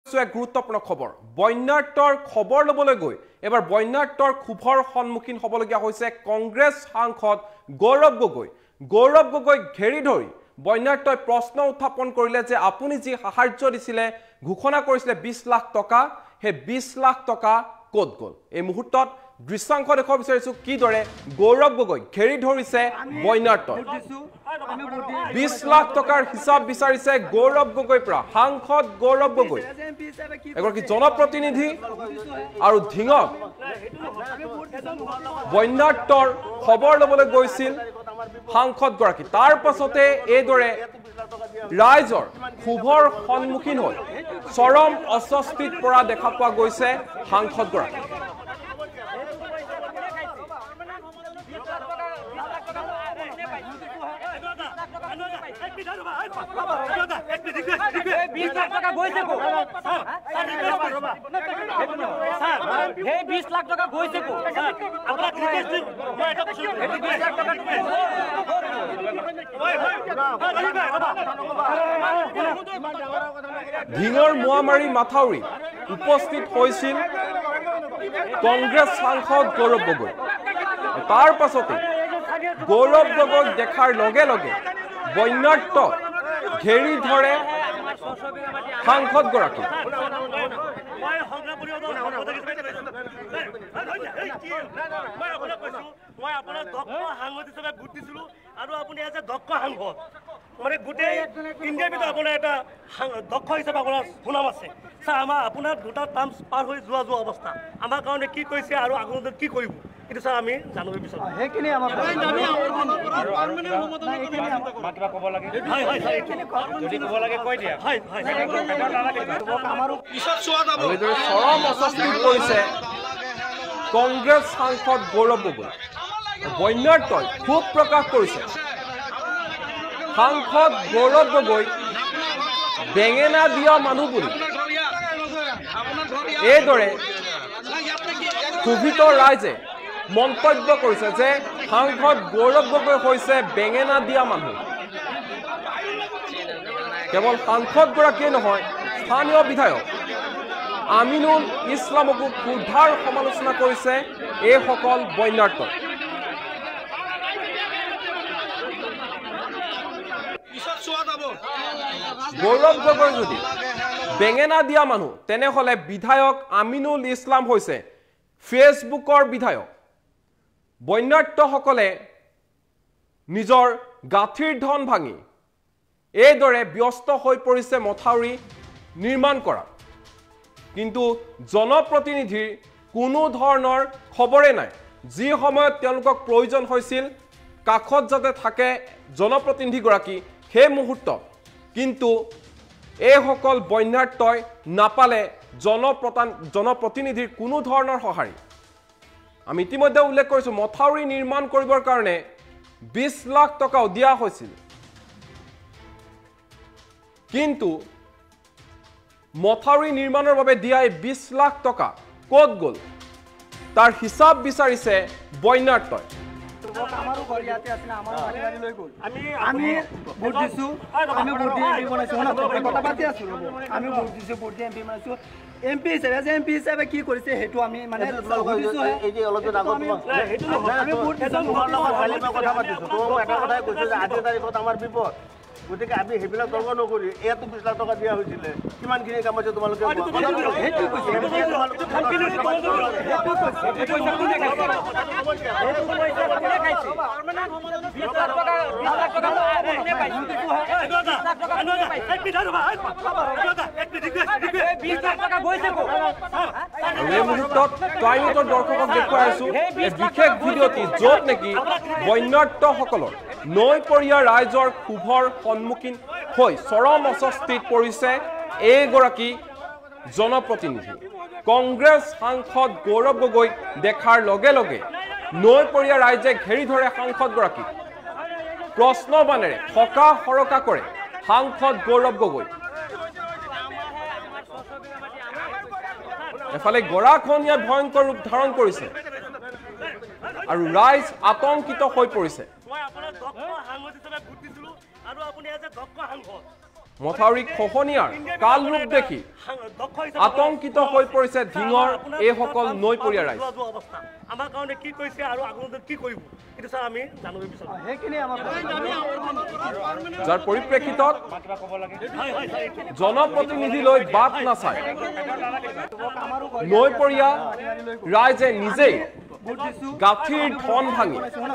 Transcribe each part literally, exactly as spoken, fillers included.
এক গুৰুত্বপূৰ্ণ খবৰ বন্যাৰ্তৰ খবৰ লবলৈ গৈ এবাৰ বন্যাৰ্তৰ খুভৰ সন্মুখীন হ'বলগীয়া হৈছে কংগ্ৰেছ সাংসদ গৌৰৱ গগৈ গৌৰৱ গগৈ ঘেৰি ধৰি বন্যাৰ্তই প্ৰশ্ন উত্থাপন কৰিলে যে আপুনি যি সাহায্য দিছিলে ঘোষণা কৰিছিলে বিশ লাখ টকা হে বিশ লাখ টকা ক'ত গ'ল এই মুহূৰ্তত দৃশ্যাংশ দেখুৱাব বিচাৰিছো কিদৰে গৌৰৱ গগৈ ঘেৰি ধৰিছে বন্যাৰ্তই বিশ লাখ টকাৰ হিচাপ বিচাৰিছে গৌৰৱ গগৈৰ পৰা সাংসদ গৌৰৱ গগৈ এগৰাকী জনপ্ৰতিনিধি আৰু ধিঙক বন্যাৰ্তৰ খবৰ ল'বলৈ গৈছিল সাংসদ গৰাকী তাৰ পাছতে এইদৰে ৰাইজৰ খুভৰ সন্মুখীন হৈ চৰম অস্বস্তিত পৰা দেখা পোৱা গৈছে সাংসদ গৰাকী बीस लाख टका গৈছে কো এই बीस লাখ টকা গৈছে কো আপনারা রিকোয়েস্ট মই এটা কৈছো बीस লাখ টকা ধিঙৰ মোৱামাৰী মাথাউৰি উপস্থিত হৈছিল কংগ্ৰেছ সাংসদ গৌৰৱ গগৈ তাৰ পাছতে গৌৰৱ গগৈ দেখাৰ লগে লগে বন্যাৰ্ত ঘেৰি ধৰে সাংসদ গৰাকী মই আপোনাৰ দক্ষ সাংসদ হিচাপে ভোট দিছিলো আৰু আপুনি এজ এ দক্ষ সাংসদ মানে গোটেই ইণ্ডিয়াৰ ভিতৰত আপোনাৰ এটা দক্ষ হিচাপে আপোনাৰ সুনাম আছে ছাৰ আমাৰ আপোনাৰ দুটা টাৰ্মছ পাৰ হৈ যোৱা যোৱা অৱস্থা আমাৰ কাৰণে কি কৰিছে আৰু আগলৈ কি কৰিব কিন্তু ছাৰ আমি জানিব বিচাৰোঁ সেইখিনি আমাৰ কিবা ক'ব লাগে হয় হয় ছাৰ যদি ক'ব লাগে কৈ দিয়া হয় হয় আমাৰো এইদৰে চৰম অস্বস্তিত পৰিছে কংগ্ৰেছ সাংসদ গৌৰৱ গগৈ বন্যাৰ্তই ক্ষোভ প্ৰকাশ কৰিছে সাংসদ গৌৰৱ গগৈ বেঙেনা দিয়া মানুহ বুলি এইদৰে ক্ষোভিত ৰাইজে মন্তব্য কৰিছে যে সাংসদ গৌৰৱ গগৈ হৈছে বেঙেনা দিয়া মানুহ কেৱল সাংসদগৰাকীয়ে নহয় স্থানীয় বিধায়ক আমিনুল ইছলামকো ক্ষুধাৰ সমালোচনা কৰিছে এইসকল বন্যাৰ্ত গৌৰৱ গগৈ যদি বেঙেনা দিয়া মানুহ তেনেহলে বিধায়ক আমিনুল ইছলাম হৈছে ফেচবুকৰ বিধায়ক বন্যাৰ্তসকলে নিজৰ গাঁঠিৰ ধন ভাঙি এইদৰে ব্যস্ত হৈ পৰিছে মথাউৰি নিৰ্মাণ কৰা কিন্তু জনপ্ৰতিনিধিৰ কোনো ধৰণৰ খবৰে নাই যি সময়ত তেওঁলোকক প্ৰয়োজন হৈছিল কাখত যাতে থাকে জনপ্ৰতিনিধিগৰাকী সেই মুহূৰ্তত কিন্তু এইসকল বন্যাৰ্তই নাপালে জনপ্ৰতান জনপ্ৰতিনিধিৰ কোনো ধৰণৰ সঁহাৰি আমি ইতিমধ্যে উল্লেখ কৰিছো মথাউৰি নিৰ্মাণ কৰিবৰ কাৰণে বিশ লাখ টকাও দিয়া হৈছিল কিন্তু মথাউৰি নিৰ্মাণৰ বাবে দিয়া এই বিশ লাখ টকা ক'ত গ'ল তাৰ হিচাপ বিচাৰিছে বন্যাৰ্তই আমাৰো ঘৰ ইয়াতে আছিল আমাৰো মাটি গাড়ী লৈ গ'ল আমি আমি ভোট দিছো আমি ভোট দি এমপি বনাইছো না কথা পাতি আছো আমি ভোট দিছো ভোট দি এমপি বনাইছো এমপি হিচাপে যে এমপি হিচাপে কি কৰিছে সেইটো আমি মানে দিছো এই যে অলপ দিন আগত আমি ভোট দিছো তোমাৰ লগত খালি কথা পাতিছো তো এটা কথাই কৈছো যে আজিৰ তাৰিখত আমাৰ বিপদ গতিকে আমি সেইবিলাক তৰ্ক নকৰি এয়াতো বিশ লাখ টকা দিয়া হৈছিলে কিমানখিনি কাম আছে তোমালোকে সেইটো কৈছে এই মুহূৰ্তত টাইমটৰ দৰ্শকক দেখুৱাই আছো এই বিশেষ ভিডিঅ'টি য'ত নেকি বন্যাৰ্তসকলৰ নৈপৰীয়া ৰাইজৰ ক্ষোভৰ সন্মুখীন হৈ চৰম অস্বস্তিত পৰিছে এইগৰাকী জনপ্ৰতিনিধি কংগ্ৰেছ সাংসদ গৌৰৱ গগৈ দেখাৰ লগে লগে নৈপৰীয়া ৰাইজে ঘেৰি ধৰে সাংসদগৰাকীক প্ৰশ্ন বানেৰে সকা সৰকা কৰে সাংসদ গৌৰৱ গগৈ এফালে গৰাখহনীয়া ভয়ংকৰ ৰূপ ধাৰণ কৰিছে আৰু ৰাইজ আতংকিত হৈ পৰিছে মই আপোনাৰ দক্ষ সাংসদ হিচাপে ভোট দিছিলো আৰু আপুনি এজ এ দক্ষ সাংসদ মথাউৰি খহনীয়াৰ কাল ৰূপ দেখি আতংকিত হৈ পৰিছে ধিঙৰ এইসকল নৈপৰীয়া ৰাইজ। আমাৰ কাৰণে কি কৈছে আৰু আগলৈ কি কৰিব কিন্তু স্যাৰ আমি জানিব বিচাৰো সেইখিনি আমাৰ যাৰ পৰিপ্ৰেক্ষিতত জনপ্ৰতিনিধিলৈ বাট নাচায় নৈপৰীয়া ৰাইজে নিজেই গাঁঠিৰ ধন ভাঙি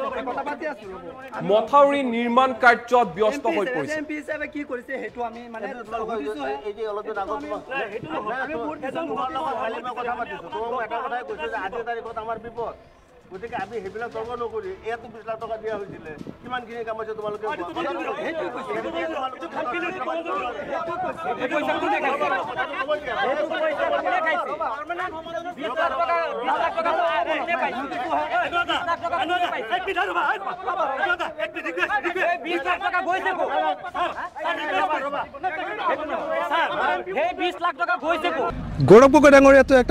মথাউৰি নিৰ্মাণ কাৰ্যত ব্যস্ত হৈ পৰিছে। এমপি হিচাপে কি কৰিছে সেইটো আমি মানে সুধিছো এই যে অলপ দিন আগত আমি ভোট দিছো কথা পাতিছো তো মই এটা কথাই কৈছো যে আজিৰ তাৰিখত আমাৰ বিপদ গতিকে আমি সেইবিলাক তৰ্ক নকৰি ইয়াতো বিশ লাখ টকা দিয়া হৈছিলে কিমানখিনি কাম হৈছে তোমালোকে গৌৰৱ গগৈ ডাঙৰীয়াটো একটা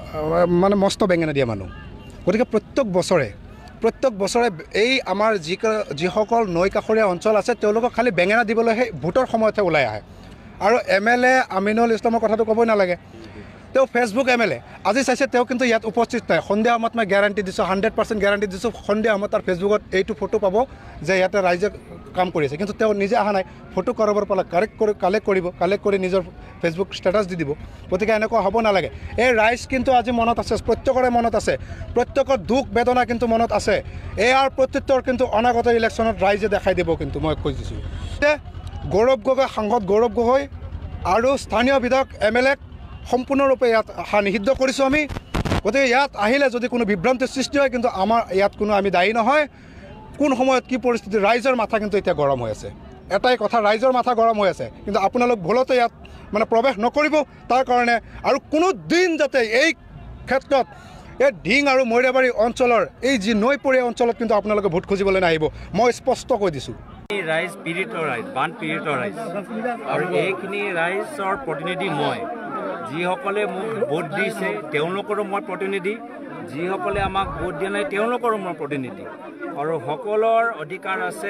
মানে মস্ত বেঙেনা দিয়া মানুহ গতিকে প্ৰত্যেক বছৰে প্ৰত্যেক বছৰে এই আমাৰ যি যিসকল নৈ কাষৰীয়া অঞ্চল আছে তেওঁলোকক খালি বেঙেনা দিবলৈ সেই ভোটৰ সময়তহে ওলাই আহে। আৰু এম এল এ আমিনুল ইছলামৰ কথাটো ক'বই নালাগে, তেওঁ ফেচবুক এম এল এ আজি চাইছে তেওঁ কিন্তু ইয়াত উপস্থিত নাই। সন্ধিয়া সময়ত মই গেৰাণ্টি দিছোঁ, হাণ্ড্ৰেড পাৰ্চেণ্ট গেৰাণ্টি দিছোঁ, সন্ধিয়া সময়ত তাৰ ফেচবুকত এইটো ফটো পাব যে ইয়াতে ৰাইজে কাম কৰি আছে, কিন্তু তেওঁ নিজে অহা নাই। ফটো কাৰোবাৰ পালে কাৰেক্ট কৰি কালেক্ট কৰিব, কালেক্ট কৰি নিজৰ ফেচবুক ষ্টেটাছ দি দিব। গতিকে এনেকুৱা হ'ব নালাগে। এই ৰাইজ কিন্তু আজি মনত আছে, প্ৰত্যেকৰে মনত আছে, প্ৰত্যেকৰ দুখ বেদনা কিন্তু মনত আছে। ইয়াৰ প্ৰত্যুত্তৰ কিন্তু অনাগত ইলেকশ্যনত ৰাইজে দেখাই দিব। কিন্তু মই কৈ দিছোঁ যে গৌৰৱ গগৈ সাংসদ গৌৰৱ গগৈ আৰু স্থানীয় বিধায়ক এম এল এক সম্পূৰ্ণৰূপে ইয়াত অহা নিষিদ্ধ কৰিছোঁ আমি। গতিকে ইয়াত আহিলে যদি কোনো বিভ্ৰান্তিৰ সৃষ্টি হয় কিন্তু আমাৰ ইয়াত কোনো আমি দায়ী নহয়। কোন সময়ত কি পৰিস্থিতি, ৰাইজৰ মাথা কিন্তু এতিয়া গৰম হৈ আছে। এটাই কথা, ৰাইজৰ মাথা গৰম হৈ আছে, কিন্তু আপোনালোক ভুলতে ইয়াত মানে প্ৰৱেশ নকৰিব। তাৰ কাৰণে আৰু কোনো দিন যাতে এই ক্ষেত্ৰত এই ঢিং আৰু মৈৰাবাৰী অঞ্চলৰ এই যি নৈপৰীয়া অঞ্চলত কিন্তু আপোনালোকে ভোট খুজিবলৈ নাহিব, মই স্পষ্ট কৈ দিছোঁ। ৰাইজ পীড়িত ৰাইজ, বান পীড়িত ৰাইজ, আৰু এইখিনি ৰাইজৰ প্ৰতিনিধি মই। যিসকলে মোক ভোট দিছে তেওঁলোকৰো মই প্ৰতিনিধি, যিসকলে আমাক ভোট দিয়া নাই তেওঁলোকৰো মই প্ৰতিনিধি। আৰু সকলৰ অধিকাৰ আছে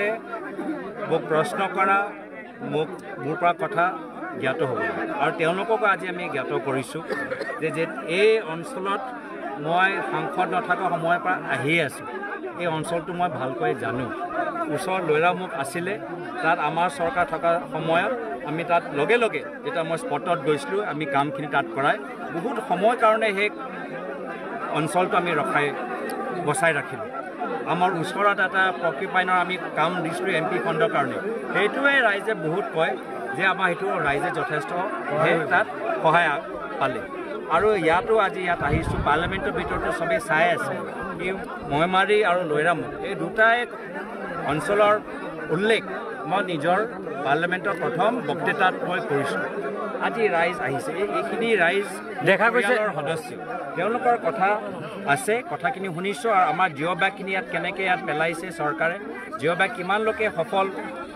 মোক প্ৰশ্ন কৰা, মোক মোৰ পৰা কথা জ্ঞাত হ'ব। আৰু তেওঁলোককো আজি আমি জ্ঞাত কৰিছোঁ যে যে এই অঞ্চলত মই সাংসদ নথকা সময়ৰ পৰা আহিয়ে আছোঁ। এই অঞ্চলটো মই ভালকৈ জানো। ওচৰ লৈৰামুখ আছিলে, তাত আমাৰ চৰকাৰ থকা সময়ত আমি তাত লগে লগে যেতিয়া মই স্পটত গৈছিলোঁ আমি কামখিনি তাত কৰাই বহুত সময় কাৰণে সেই অঞ্চলটো আমি ৰখাই বচাই ৰাখিলোঁ। আমাৰ ওচৰত এটা পকীপাইনৰ আমি কাম দিছিলোঁ এম পি খণ্ডৰ কাৰণে, সেইটোৱে ৰাইজে বহুত কয় যে আমাৰ সেইটো ৰাইজে যথেষ্ট সেই তাত সহায় পালে। আৰু ইয়াতো আজি ইয়াত আহিছোঁ, পাৰ্লিয়ামেণ্টৰ ভিতৰতো চবেই চাই আছে কি মৈমাৰী আৰু লৈৰামুখ এই দুটাই অঞ্চলৰ উল্লেখ মই নিজৰ পাৰ্লিয়ামেণ্টৰ প্ৰথম বক্তৃতাত মই কৰিছোঁ। আজি ৰাইজ আহিছে, এইখিনি ৰাইজ দেখা গৈছে সদস্য, তেওঁলোকৰ কথা আছে, কথাখিনি শুনিছোঁ। আৰু আমাৰ জিঅ' বেগখিনি ইয়াত কেনেকৈ ইয়াত পেলাইছে চৰকাৰে, জিঅ' বেগ কিমান লোকে সফল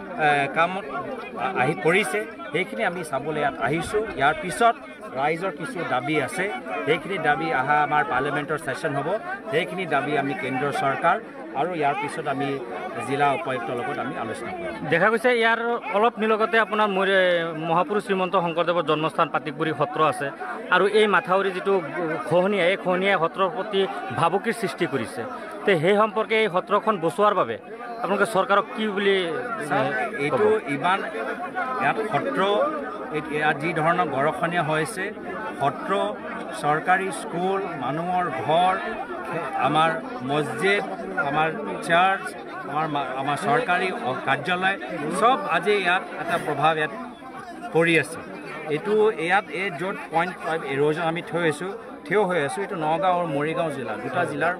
কামত আহি কৰিছে সেইখিনি আমি চাবলৈ ইয়াত আহিছোঁ। ইয়াৰ পিছত ৰাইজৰ কিছু দাবী আছে, সেইখিনি দাবী অহা আমাৰ পাৰ্লিয়ামেণ্টৰ ছেশ্যন হ'ব, সেইখিনি দাবী আমি কেন্দ্ৰীয় চৰকাৰ আৰু ইয়াৰ পিছত আমি জিলা উপায়ুক্তৰ লগত আমি আলোচনা কৰিম। দেখা গৈছে ইয়াৰ অলপ নিলগতে আপোনাৰ মোৰ মহাপুৰুষ শ্ৰীমন্ত শংকৰদেৱৰ জন্মস্থান পাতিকবুৰী সত্ৰ আছে, আৰু এই মাথাউৰি যিটো খহনীয়া, এই খহনীয়াই সত্ৰৰ প্ৰতি ভাবুকিৰ সৃষ্টি কৰিছে। তে সেই সম্পৰ্কে এই সত্ৰখন বচোৱাৰ বাবে আপোনালোকে চৰকাৰক কি বুলি এইটো ইমান ইয়াত সত্ৰ ইয়াত যি ধৰণৰ গৰখনীয়া হৈছে, সত্ৰ, চৰকাৰী স্কুল, মানুহৰ ঘৰ, আমাৰ মছজিদ, আমাৰ চাৰ্চ, আমাৰ আমাৰ চৰকাৰী কাৰ্যালয় চব আজি ইয়াত এটা প্ৰভাৱ ইয়াত পৰি আছে। এইটো ইয়াত এই য'ত পইণ্ট ফাইভ এৰোজন আমি থৈ আছোঁ থিয় হৈ আছোঁ, এইটো নগাঁও আৰু মৰিগাঁও জিলা, দুটা জিলাৰ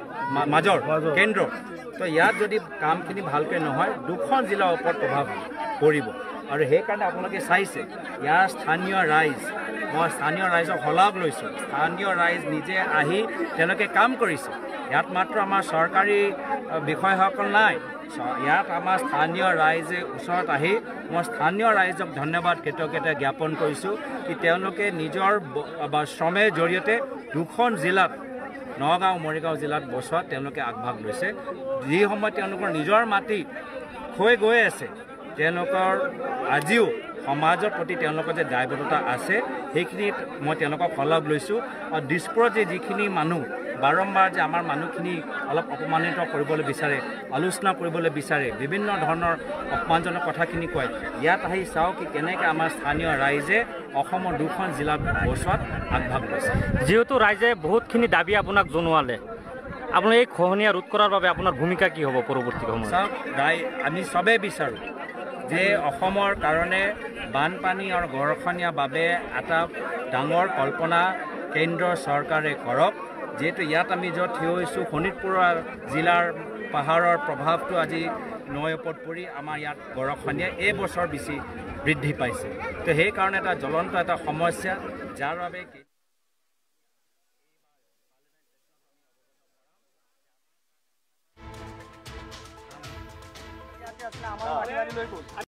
মাজৰ কেন্দ্ৰ। তো ইয়াত যদি কামখিনি ভালকৈ নহয় দুখন জিলাৰ ওপৰত প্ৰভাৱ পৰিব। আৰু সেইকাৰণে আপোনালোকে চাইছে ইয়াৰ স্থানীয় ৰাইজ, মই স্থানীয় ৰাইজক শলাগ লৈছোঁ, স্থানীয় ৰাইজ নিজে আহি তেওঁলোকে কাম কৰিছে। ইয়াত মাত্ৰ আমাৰ চৰকাৰী বিষয়াসকল নাই, ইয়াত আমাৰ স্থানীয় ৰাইজে ওচৰত আহি মই স্থানীয় ৰাইজক ধন্যবাদ কৃতজ্ঞতা জ্ঞাপন কৰিছোঁ কি তেওঁলোকে নিজৰ শ্ৰমেৰ জৰিয়তে দুখন জিলাত নগাঁও মৰিগাঁও জিলাত বচোৱাত তেওঁলোকে আগভাগ লৈছে। যি সময়ত তেওঁলোকৰ নিজৰ মাটি হৈ গৈ আছে তেওঁলোকৰ আজিও সমাজৰ প্ৰতি তেওঁলোকৰ যে দায়বদ্ধতা আছে সেইখিনি মই তেওঁলোকক সলভ লৈছোঁ আৰু দিছপুৰত যে যিখিনি মানুহ বাৰম্বাৰ যে আমাৰ মানুহখিনি অলপ অপমানিত কৰিবলৈ বিচাৰে আলোচনা কৰিবলৈ বিচাৰে বিভিন্ন ধৰণৰ অপমানজনক কথাখিনি কয় ইয়াত আহি চাওক কি কেনেকৈ আমাৰ স্থানীয় ৰাইজে অসমৰ দুখন জিলা বচোৱাত আগভাগ লৈছে যিহেতু ৰাইজে বহুতখিনি দাবী আপোনাক জনোৱালে আপোনাৰ এই খহনীয়া ৰোধ কৰাৰ বাবে আপোনাৰ ভূমিকা কি হ'ব পৰৱৰ্তী সময়ত চাওক ৰাই আমি চবেই বিচাৰোঁ যে অসমৰ কাৰণে বানপানী আৰু গৰাখহনীয়াৰ বাবে এটা ডাঙৰ কল্পনা কেন্দ্ৰ চৰকাৰে কৰক যিহেতু ইয়াত আমি য'ত থিয় হৈছোঁ শোণিতপুৰ জিলাৰ পাহাৰৰ প্ৰভাৱটো আজি নৈ ওপৰত পৰি আমাৰ ইয়াত গৰাখহনীয়া এই বছৰ বেছি বৃদ্ধি পাইছে তো সেইকাৰণে এটা জ্বলন্ত এটা সমস্যা যাৰ বাবে আমাৰ মাটি লৈ গ'ল